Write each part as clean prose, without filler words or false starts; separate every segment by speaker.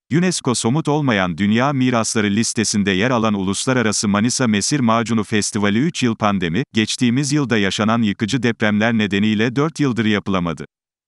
Speaker 1: UNESCO somut olmayan dünya mirasları listesinde yer alan Uluslararası Manisa Mesir Macunu Festivali 3 yıl pandemi, geçtiğimiz yılda yaşanan yıkıcı depremler nedeniyle 4 yıldır yapılamadı.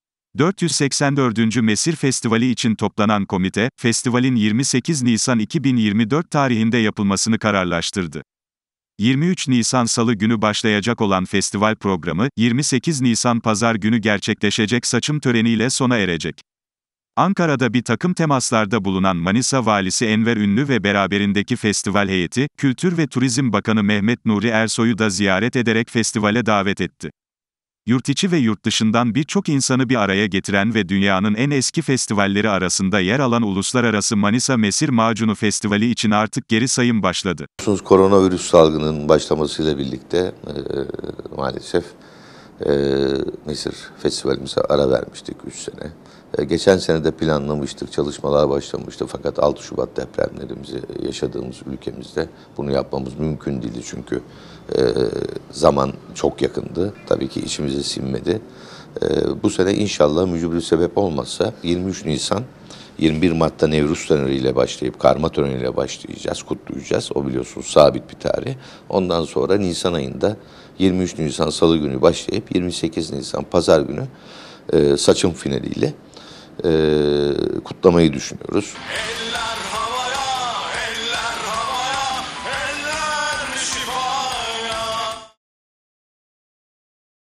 Speaker 1: 484. Mesir Festivali için toplanan komite, festivalin 28 Nisan 2024 tarihinde yapılmasını kararlaştırdı. 23 Nisan Salı günü başlayacak olan festival programı, 28 Nisan Pazar günü gerçekleşecek saçım töreniyle sona erecek. Ankara'da bir takım temaslarda bulunan Manisa Valisi Enver Ünlü ve beraberindeki festival heyeti, Kültür ve Turizm Bakanı Mehmet Nuri Ersoy'u da ziyaret ederek festivale davet etti. Yurtiçi ve yurt dışından birçok insanı bir araya getiren ve dünyanın en eski festivalleri arasında yer alan Uluslararası Manisa Mesir Macunu Festivali için artık geri sayım başladı.
Speaker 2: Koronavirüs salgının başlamasıyla birlikte maalesef Mesir Festivalimize ara vermiştik 3 sene. Geçen sene de planlamıştık, çalışmalar başlamıştı fakat 6 Şubat depremlerimizi yaşadığımız ülkemizde bunu yapmamız mümkün değildi çünkü zaman çok yakındı. Tabii ki içimize sinmedi. Bu sene inşallah mücbir sebep olmazsa 23 Nisan 21 Mart'ta Nevruz töreniyle başlayıp karma töreniyle başlayacağız, kutlayacağız. O biliyorsunuz sabit bir tarih. Ondan sonra Nisan ayında 23 Nisan Salı günü başlayıp 28 Nisan Pazar günü saçım finaliyle kutlamayı düşünüyoruz.